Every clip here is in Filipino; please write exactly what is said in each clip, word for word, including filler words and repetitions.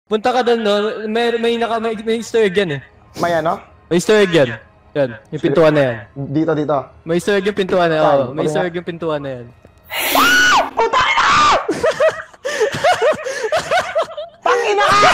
Punta ka doon, no? May, may, naka, may, may easter egg yan eh. May ano? May easter egg yan. Yan, yung pintuan na yan. Dito, dito. May easter egg yung pintuan na yan. Oh, may easter egg yung pintuan na yan. Puta ina! Pangina ka!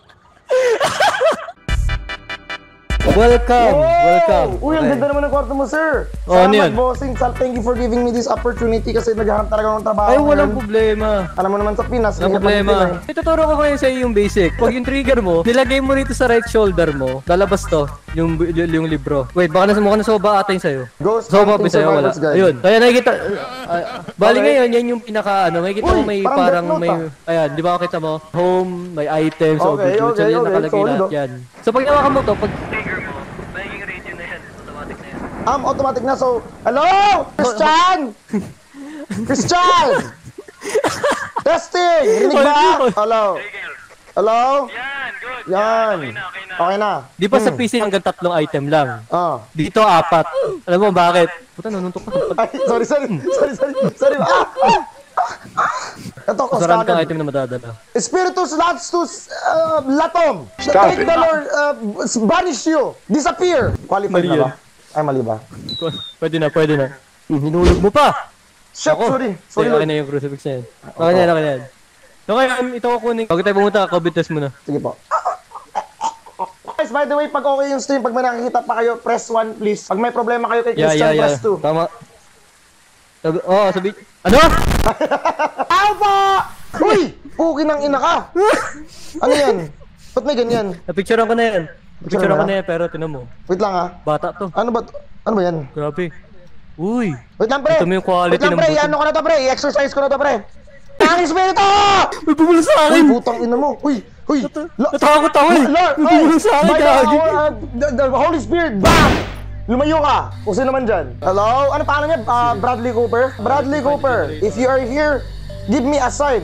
Welcome! Welcome! Uy, ang ganda naman ng kwarto mo, sir! Oh, ano yan? Bossing, Sal, thank you for giving me this opportunity kasi naghahanap talaga ng trabaho. Ay, walang ngayon. problema. Alam mo naman sa Pinas, Walang problema. Ituturo ko ngayon sa iyo yung basic. Pag yung trigger mo, nilagay mo rito sa right shoulder mo, lalabas to, yung, yung, yung libro. Wait, baka nasa mukha na soba ata yung sa'yo. Ghost soba pa Hunting sa'yo, wala. Survivors Guide. Ayun. Kaya nakikita, uh, bali Okay. ngayon, yan yung pinaka, ano, makikita Uy, mo may parang parang, Death Note, may, ayan, di ba kita mo? Home, may items, Okay, overview, okay, yan okay, nakalagay solid, lahat oh. yan. So pag nawakan mo to, pag trigger mo, magiging radio na yan, automatic na yan. Um, automatic na, so, hello! Christian! Christian! Testing! Rinig ba? Hello? Hello? Yan, good. Yan. Okay na, okay na. Okay na. Di ba sa P C hanggang tatlong item lang? Ah. Dito apat. Alam mo bakit? Puta, nanuntok ka. Ay, sorry, sorry. Sorry, sorry. Sorry. Ah! Ah! Ah! Ito, Kasaran kang Costanid. item na madadala. Spiritus Latus uh, Latom. Stop Take it. the Lord, uh, banish you. Disappear. Qualified Mali na yun. ba? Ay, mali ba? Pwede na, pwede na. Hmm, hinulog mo pa! Shit, sorry. Sorry, Sorry, okay Lord. na yung crucifix na yan. Okay na yan, okay na yan. Okay, um, ito ko kunin. Bago tayo pumunta, COVID test muna. Sige po. Guys, by the way, pag okay yung stream, pag may nakikita pa kayo, press one please. Pag may problema kayo kay Yeah, Christian, yeah, yeah. press two. Tama. Sabi, oh, sabi... Ano? Alpha! Uy! Puki ng ina ka! Ano yan? Ba't may ganyan? Napicturean ko na yan. Napicturean mo ko na? na yan, pero tinan mo. Wait lang ha. Bata to. Ano ba? Ano ba yan? Grabe. Uy. Wait lang pre! Ito mo yung quality Wait lang ng pre! buto. Ano ko na to pre? I-exercise ko na to pre! Ang espiritu! May bumula sa Uy, akin! putang ina mo! Uy! Uy! La- Natakot ako eh! Lord! May bumula sa akin, By the, gagi! uh, the, the Holy Spirit! Bam! Lumayo ka! Kung sino naman dyan. Hello? Ano pangalan niya? Uh, Bradley Cooper? Bradley Cooper, if you are here, give me a sign.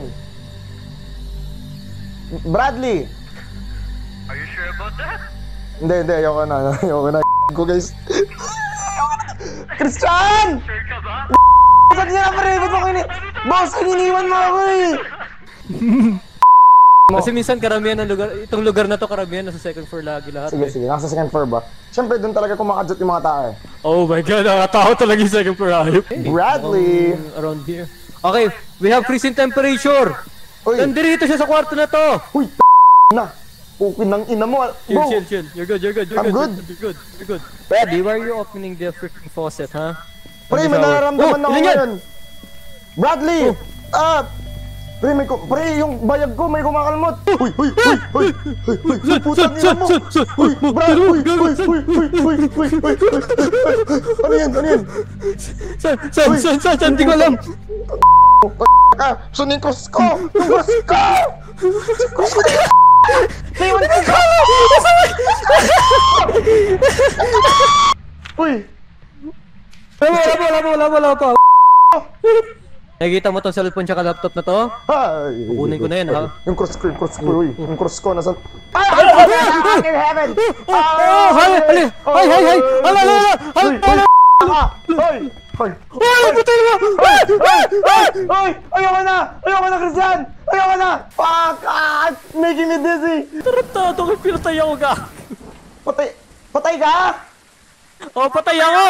Bradley! Are you sure about that? Hindi, hindi. Ayoko na. Ayoko na. Ko guys. Christian! Sure ka ba? Saan niya na pare? Ba't mo ko ini... Boss, ininiwan mo ako eh! Kasi minsan karamihan ng lugar, itong lugar na to karamihan nasa second floor lagi lahat. Sige, eh. sige. Nasa second floor ba? Siyempre, doon talaga kumakadjot yung mga tao eh. Oh my god, nakatakot talaga yung second floor ayop. Bradley! Um, around here. Okay, we have freezing temperature. Uy! Nandito siya sa kwarto na to. Uy! Na! Pukin ng ina mo! Chill, Bro! chill, chill. You're good, you're good, you're I'm good. good. You're good, you're good. Brady, why are you opening the freaking faucet, huh? Pre, may Shower. nararamdaman Oh, ako ilan yan? ngayon! Bradley! Ah! Pre, may ko, pre, yung bayag ko may kumakalmot! Uy, uy, uy, uy, uy, uy, uy, putang ina mo! Uy, Brad, uy, uy, uy, uy, uy, uy, uy, uy, ano yan, ano yan? San, san, san, san, san, di ko alam. Ah, saan yung cross ko? Yung cross ko! Cross ko na yan! Naiwan ko! Uy! Wala, wala, wala, wala, wala pa. Nakikita mo tong cellphone tsaka laptop na to? Ay! Kukunin ko na yan, ha? Yung cross ko, yung cross ko, uy. Yung cross ko, nasan? Ay! Ay! Ay! Ay! In heaven! Oh, hay, hay, hay, hay, hay, hala, hala, hala, hala. Hoy! Hoy! Ay, putay mo! Ay! Ay! Ay! Ay! Ayoko na! Ayoko na, Christian! Ayoko na! Fuck! Ah! Making me dizzy! Tarantado ko, pinatay ako ka. Patay! Patay ka? Oh, patay ako!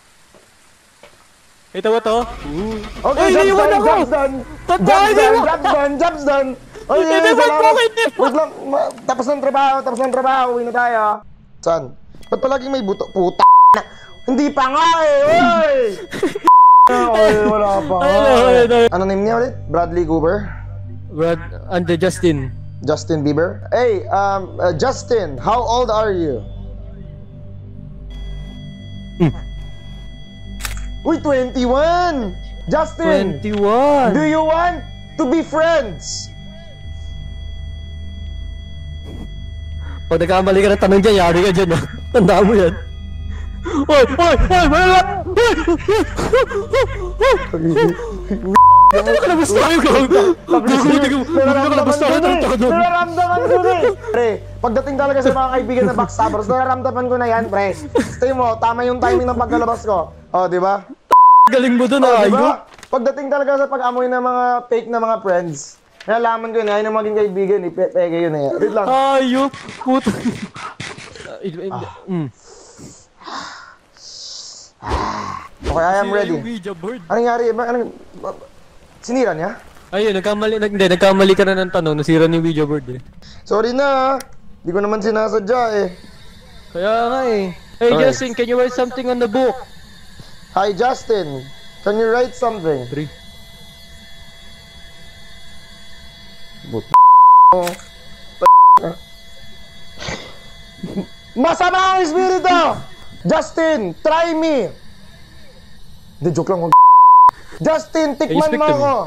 Ito ba to? Okay, Ay, jobs naiwan done! ako! Jobs done! Patay, Jobs done! naiwan Jobs done! Jobs done! Ay, Hindi, ay, wait salamat. po, hindi po. Wait lang! Ma- Tapos ng trabaho! Tapos ng trabaho! Uwi na tayo! Saan? Ba't palaging may buto? Puta na! Hindi pa nga eh! Uy! Ay, wala pa. Ay, ay, ay, ay. Ano name niya ulit? Bradley Cooper? Brad, and the Justin. Justin Bieber? Hey, um, uh, Justin, how old are you? Uy, twenty-one! Justin! twenty-one! Do you want to be friends? Pag nagkamali ka ng tanong dyan, yari ka dyan, ah. Tandaan mo yan. Oy! Oy! Oy! Wala! Ano ka nabas tayo ko? Nararamdaman ko na eh! Nararamdaman ko na eh! Pre, pagdating talaga sa mga kaibigan na backstabbers, nararamdaman ko na yan, pre. Stay mo, tama yung timing ng pagkalabas ko. Oh, di ba? Galing mo doon, Oh, ah. di ba? Pagdating talaga sa pag-amoy ng mga fake na mga friends, Nalaman ko yun, ayaw na maging kaibigan, ipepeke yun eh. Wait lang. Ayop! Puto. Mm. Okay, I am ready. Yung Ouija board. Anong nangyari? Ba- Anong... ba- Sinira niya? Ayun, nagkamali, nag, hindi, nagkamali ka na ng tanong, nasira ni Ouija board eh. Sorry na, hindi ko naman sinasadya eh. Kaya nga eh. Hey Okay. Justin, can you write something on the book? Hi Justin, can you write something? Three. Oh. Masama ang espiritu! Justin, try me! Hindi, joke lang. wag- Justin, tikman speak mo to me? ako!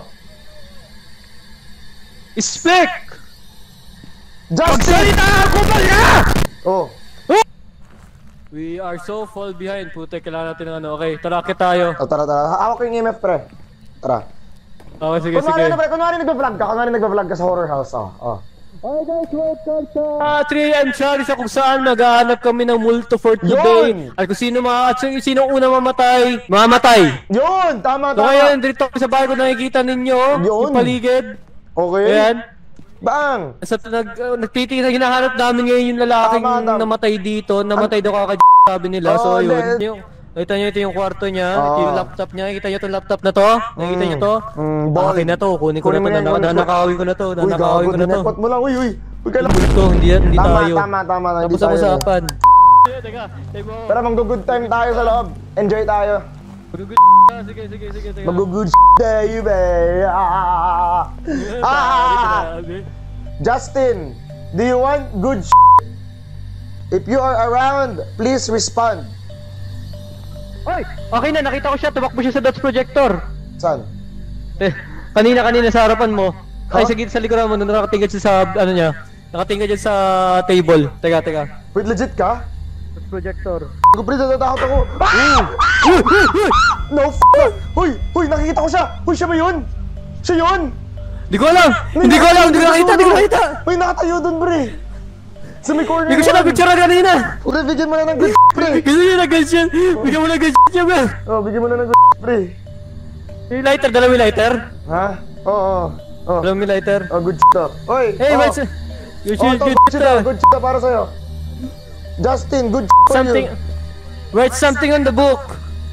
Speak! Justin! ako ba ka? Oh, We are so fall behind. Puta, kailangan natin ng ano. Okay, tarakit tayo. oh tara, tara. Hawak ko yung E M F, pre. Tara. Okay, sige, Kunwari sige. na, pre. Kunwari nagpa-vlog ka. Kunwari nagpa-vlog ka sa horror house. Oh, oh. Hi guys, welcome sa uh, three A M Challenge kung saan maghahanap kami ng multo for today. Yun! At kung sino mga, at sino sino unang mamatay, mamamatay. Yun! Tama, So tama. ngayon, dito sa bahay ko nakikita ninyo, Yun. yung paligid. Okay. Ayan. Bang! Sa nag, uh, nagtitingnan, hinahanap namin ngayon yung lalaking Tama, tama. namatay dito. Namatay daw kaka sabi nila. So Oh, ayun. then- Yung, nakita nyo ito yung kwarto niya, Oh. ito yung laptop niya. Nakita nyo itong laptop na to? Nakita nyo to? Mm, boy. Akin na to, kunin ko Kunin na mo to. na yan, kunin mo. Nanakawin ko na to. Uy, Nanakawin gago, ko na to. dinepot mo lang. Uy, uy. Uy, kailan... Bulto, hindi yan, hindi Tama, tayo. tama, tama. na, Hindi Tapos ang tayo. usapan. Teka, teka mo. Pero mag-good time tayo sa loob. Enjoy tayo. Mag-good Sige, sige, sige, sige. Mag-good tayo, be. Ah! Ah! Justin, do you want good If you are around, please respond. Oy! Okay na, nakita ko siya. Tumakbo siya sa dots projector. Saan? Eh, kanina, kanina sa harapan mo. Ay, Huh? sige, sa likuran mo. Nung nakatingin siya sa, ano niya. Nakatingin dyan sa table. Teka, teka. Wait, legit ka? Dots projector. Ako, pre, natatakot ako. Ah! Uy! Uy! Uy! No, f*** na. Huy! Huy, nakikita ko siya! Huy, siya ba yun? Siya yun! Hindi ko alam! Hindi ko alam! Hindi ko nakita! Hindi ko nakita! Huy, nakatayo dun, pre! Sa may corner Hindi ko siya naman. napicturean kanina! Pre, bigyan mo na ng good pre! Gusto niya na ganyan siya! Bigyan mo na ganyan siya, man! Oh, bigyan mo na ng good pre! Yung lighter, dala mo yung lighter? Ha? Oo, oo. Oh, Dala mo yung lighter? oh, good shit up. Oy! Hey, oh. what's it? You Oh, should ito, do good shit up, that! good shit up para sa'yo. Justin, good shit for Something... you. Write something on the book!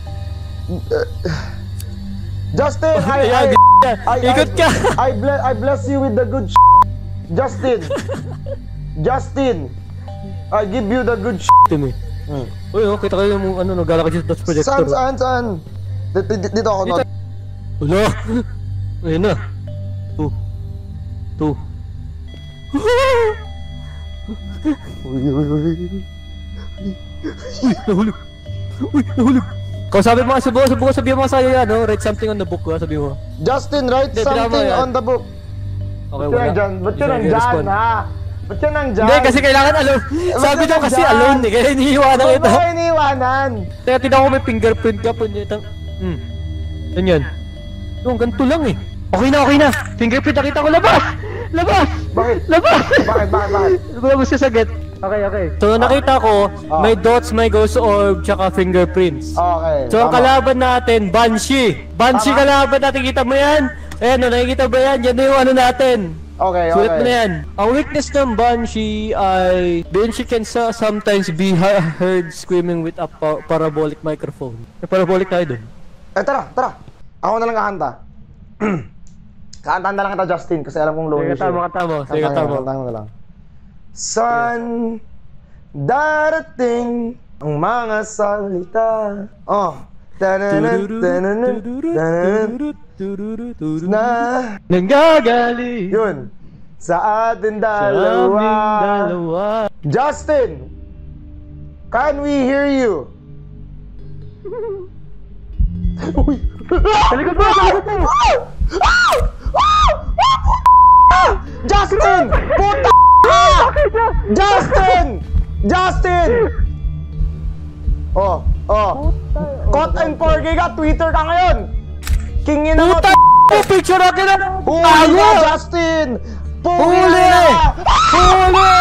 Justin, I, Ayan, I, g*** ka. I, Ikot ka! I, I, bless, I bless you with the good shit. Justin. Justin. I give you the good shit. Ito me. Hmm. Uy, oh, kita ko yung ano, nagala ka dyan sa dots projector. Saan, saan, saan? Dito, dito, dito ako, no? Wala! Ayun na. Two. Two. Uy, uy, uy. Uy, nahulog. Uy, nahulog. Kung sabi mo, sabi mo, sabi mo, sabi mo sa'yo yan, no? Write something on the book, ha? Sabi mo. Justin, write Hindi, pinama something yan. on the book. Okay, Ba't ka wala. nandyan? Ba't ka Hindi siya nandyan, nag-respond. ha? Ba't ka nandyan? Hindi, kasi kailangan alone. Sabi ka daw kasi nandyan? alone, eh. Kaya iniiwanan Ba't kita. mo iniwanan? Teka, tinan ko may fingerprint ka. Punyetang... Hmm. Yan yan. Yung ganito lang, eh. Okay na, okay na. Fingerprint nakita ko. Labas! Labas! Bakit? Labas! Bakit, bakit, bakit? Hindi ko lang sasagot. Okay, okay. So, nakita ko, Ah. may dots, may ghost orb, tsaka fingerprints. Okay, So, ang tama. kalaban natin, Banshee. Banshee Tama. kalaban natin, kita mo yan? Ayan, no, nakikita ba yan? Yan na yung ano natin. Okay, okay. Sulit mo na yan. Ang weakness ng Banshee ay Banshee can so- sometimes be ha- heard screaming with a pa- parabolic microphone. May parabolic tayo dun. Eh, tara, tara. Ako na lang kakanta. Kakantahan na lang kita, Justin, kasi alam kong low Sige, tama, tama. Sige, Kantahan tama. Kantahan mo na lang. San darating ang mga salita. Oh. Tananan, tananan, tananan, na. Nanggagaling Yun. Sa atin sa aming dalawa. dalawa. Justin, can we hear you? Uy. Talikod mo! Talikod mo! Justin! Puta! Justin! Justin! Oh, oh. Caught and forgay ka, Twitter ka ngayon! Kingin na Puta! Picture akin na! Huli ka, Justin! Huli Huli! ka! Huli!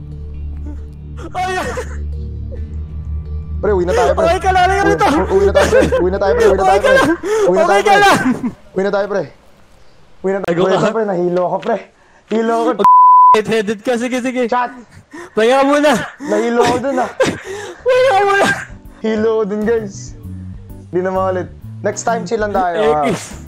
Ay! Pre, uwi na tayo, pre. Okay, kalala ka rito! Uwi- Uwi na tayo. pre. Uwi na tayo, pre. Uwi na tayo, pre. Uwi na tayo, Okay ka pre. lang! Uwi na tayo, pre. Uwi na tayo, Tago pre. ka. Pre, nahilo ako, pre. Hilo ako. Headed ka, sige, sige. Chat. Pahinga ka muna. Nahilo ako dun, ah. Pahinga ka muna. Hilo ako dun, guys. Hindi na maulit. Next time, chill lang tayo, ah. Eh,